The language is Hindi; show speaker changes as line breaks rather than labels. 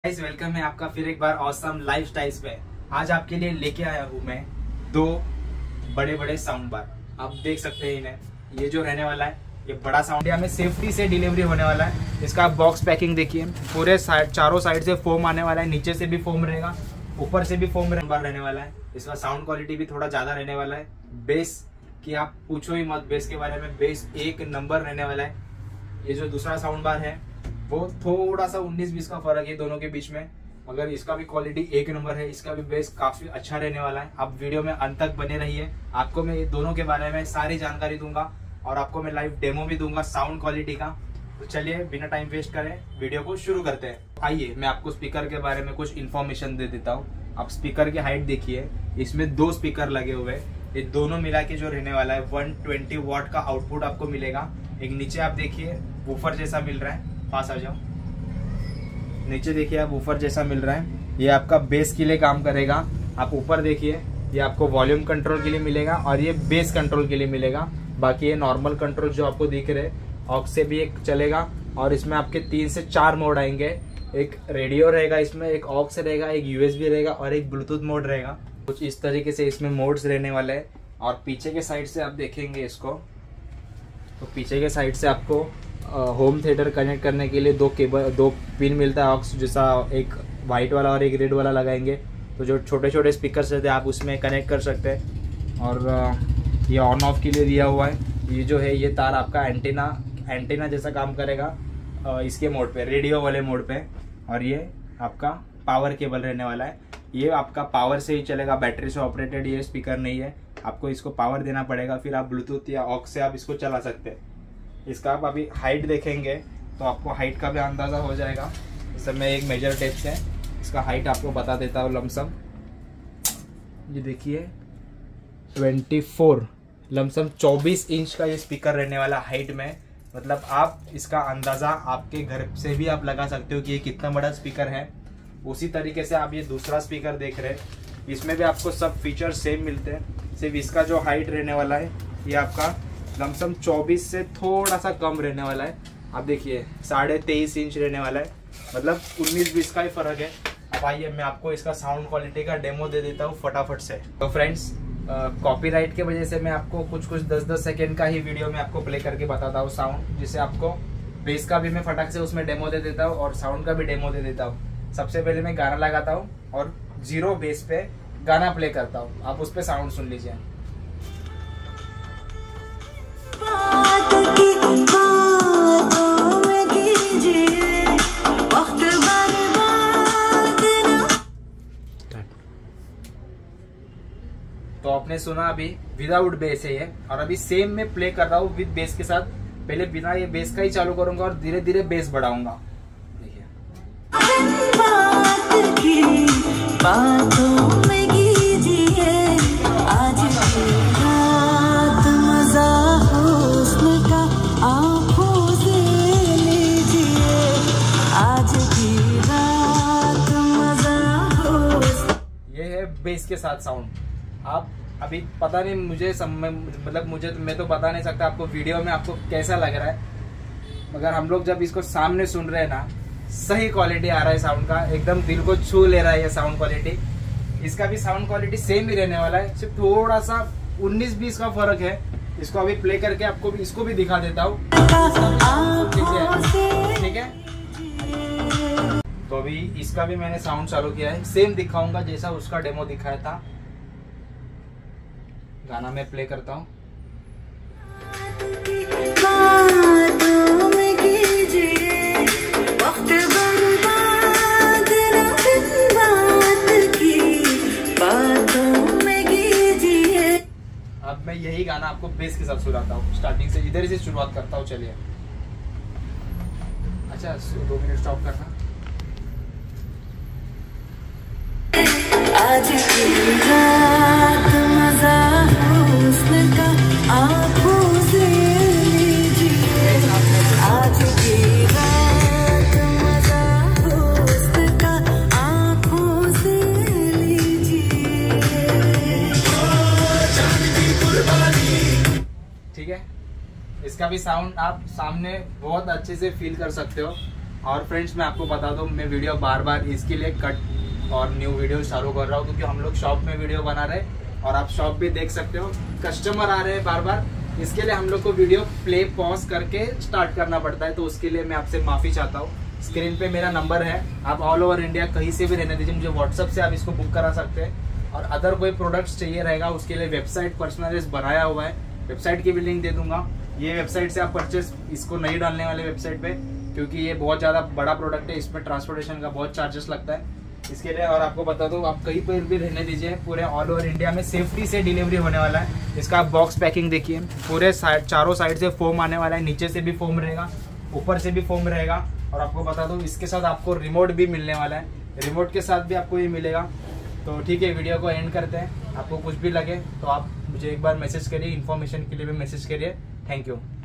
गाइस वेलकम है आपका फिर एक बार ऑसम लाइफस्टाइल्स पे। आज आपके लिए लेके आया हूँ मैं दो बड़े बड़े साउंड बार। आप देख सकते हैं इन्हें। ये जो रहने वाला है ये बड़ा साउंड हमें सेफ्टी से डिलीवरी होने वाला है। इसका बॉक्स पैकिंग देखिए, पूरे साइड चारों साइड से फोम आने वाला है, नीचे से भी फोम रहेगा, ऊपर से भी फोम रहने वाला है। इसका साउंड क्वालिटी भी थोड़ा ज्यादा रहने वाला है। बेस की आप पूछो ही मत, बेस के बारे में बेस एक नंबर रहने वाला है। ये जो दूसरा साउंड बार है वो थोड़ा सा 19-20 का फर्क है दोनों के बीच में, मगर इसका भी क्वालिटी एक नंबर है। इसका भी बेस काफी अच्छा रहने वाला है। आप वीडियो में अंत तक बने रहिए, आपको मैं ये दोनों के बारे में सारी जानकारी दूंगा और आपको मैं लाइव डेमो भी दूंगा साउंड क्वालिटी का। तो चलिए बिना टाइम वेस्ट करें वीडियो को शुरू करते हैं। आइए मैं आपको स्पीकर के बारे में कुछ इन्फॉर्मेशन दे देता हूँ। आप स्पीकर की हाइट देखिए, इसमें 2 स्पीकर लगे हुए हैं। ये दोनों मिला के जो रहने वाला है 120 वाट का आउटपुट आपको मिलेगा। एक नीचे आप देखिए वूफर जैसा मिल रहा है, पास आ जाओ। नीचे देखिए आप वूफर जैसा मिल रहा है, ये आपका बेस के लिए काम करेगा। आप ऊपर देखिए, ये आपको वॉल्यूम कंट्रोल के लिए मिलेगा और ये बेस कंट्रोल के लिए मिलेगा। बाकी ये नॉर्मल कंट्रोल जो आपको दिख रहे ऑक्स से भी एक चलेगा और इसमें आपके 3 से 4 मोड आएंगे। एक रेडियो रहेगा, इसमें एक ऑक्स रहेगा, एक यूएसबी रहेगा और एक ब्लूटूथ मोड रहेगा। कुछ इस तरीके से इसमें मोड्स रहने वाले हैं। और पीछे के साइड से आप देखेंगे इसको, तो पीछे के साइड से आपको होम थिएटर कनेक्ट करने के लिए 2 पिन मिलता है ऑक्स जैसा, एक वाइट वाला और एक रेड वाला लगाएंगे तो जो छोटे छोटे स्पीकर्स रहते हैं आप उसमें कनेक्ट कर सकते हैं। और ये ऑन ऑफ के लिए दिया हुआ है। ये जो है ये तार आपका एंटेना जैसा काम करेगा इसके मोड पे, रेडियो वाले मोड पे। और ये आपका पावर केबल रहने वाला है। ये आपका पावर से ही चलेगा, बैटरी से ऑपरेटेड ये स्पीकर नहीं है। आपको इसको पावर देना पड़ेगा, फिर आप ब्लूटूथ या ऑक्स से आप इसको चला सकते हैं। इसका आप अभी हाइट देखेंगे तो आपको हाइट का भी अंदाज़ा हो जाएगा। इस समय एक मेजर टेप से इसका हाइट आपको बता देता हूँ लमसम। ये देखिए 24 लमसम 24 इंच का ये स्पीकर रहने वाला हाइट में। मतलब आप इसका अंदाज़ा आपके घर से भी आप लगा सकते हो कि ये कितना बड़ा स्पीकर है। उसी तरीके से आप ये दूसरा स्पीकर देख रहे हैं, इसमें भी आपको सब फीचर सेम मिलते हैं। सिर्फ इसका जो हाइट रहने वाला है ये आपका लमसम 24 से थोड़ा सा कम रहने वाला है। आप देखिए 23.5 इंच रहने वाला है, मतलब 19-20 का ही फर्क है। अब आइए मैं आपको इसका साउंड क्वालिटी का डेमो दे देता हूँ फटाफट से। तो फ्रेंड्स कॉपीराइट के वजह से मैं आपको कुछ 10-10 सेकेंड का ही वीडियो में आपको प्ले करके बताता हूँ साउंड, जिससे आपको बेस का भी मैं फटाक से उसमें डेमो दे देता हूँ और साउंड का भी डेमो दे देता हूँ। सबसे पहले मैं गाना लगाता हूँ और 0 बेस पे गाना प्ले करता हूँ, आप उस पर साउंड सुन लीजिए। तो आपने सुना अभी विदाउट बेस है ये, और अभी सेम मैं प्ले कर रहा हूँ विद बेस के साथ। पहले बिना ये बेस का ही चालू करूंगा और धीरे धीरे बेस बढ़ाऊंगा। देखिए ये है बेस के साथ साउंड। आप अभी पता नहीं मैं तो बता नहीं सकता आपको वीडियो में आपको कैसा लग रहा है, मगर हम लोग जब इसको सामने सुन रहे हैं ना, सही क्वालिटी आ रहा है साउंड का, एकदम दिल को छू ले रहा है ये साउंड क्वालिटी। इसका भी साउंड क्वालिटी सेम ही रहने वाला है, सिर्फ थोड़ा सा 19-20 का फर्क है। इसको अभी प्ले करके आपको भी इसको भी दिखा देता हूँ, ठीक है। तो अभी इसका भी मैंने साउंड चालू किया है, सेम दिखाऊंगा जैसा उसका डेमो दिखाया था। गाना मैं प्ले करता हूँ। अब मैं यही गाना आपको बेस के साथ सुनाता हूँ, स्टार्टिंग से इधर से शुरुआत करता हूँ। चलिए अच्छा 2 मिनट स्टॉप करना। आज की रात मजा हुस्न का आँखों से लीजिए, आज की रात मजा हुस्न का आँखों से लीजिए। ठीक है, इसका भी साउंड आप सामने बहुत अच्छे से फील कर सकते हो। और फ्रेंड्स मैं आपको बता दूं, मैं वीडियो बार बार इसके लिए कट और न्यू वीडियो चालू कर रहा हूँ क्योंकि हम लोग शॉप में वीडियो बना रहे हैं और आप शॉप भी देख सकते हो, कस्टमर आ रहे हैं बार बार, इसके लिए हम लोग को वीडियो प्ले पॉज करके स्टार्ट करना पड़ता है। तो उसके लिए मैं आपसे माफ़ी चाहता हूँ। स्क्रीन पे मेरा नंबर है, आप ऑल ओवर इंडिया कहीं से भी रहने दीजिए, मुझे व्हाट्सअप से आप इसको बुक करा सकते हैं। और अदर कोई प्रोडक्ट्स चाहिए रहेगा उसके लिए वेबसाइट पर्सनलाइज बनाया हुआ है, वेबसाइट की भी लिंक दे दूंगा। ये वेबसाइट से आप परचेस इसको नहीं डालने वाले वेबसाइट पे, क्योंकि ये बहुत ज़्यादा बड़ा प्रोडक्ट है, इसमें ट्रांसपोर्टेशन का बहुत चार्जेस लगता है इसके लिए। और आपको बता दो, आप कहीं पर भी रहने दीजिए, पूरे ऑल ओवर इंडिया में सेफ्टी से डिलीवरी होने वाला है। इसका आप बॉक्स पैकिंग देखिए, पूरे चारों साइड से फोम आने वाला है, नीचे से भी फोम रहेगा, ऊपर से भी फोम रहेगा। और आपको बता दो, इसके साथ आपको रिमोट भी मिलने वाला है, रिमोट के साथ भी आपको ये मिलेगा। तो ठीक है, वीडियो को एंड करते हैं। आपको कुछ भी लगे तो आप मुझे एक बार मैसेज करिए, इन्फॉर्मेशन के लिए भी मैसेज करिए। Thank you.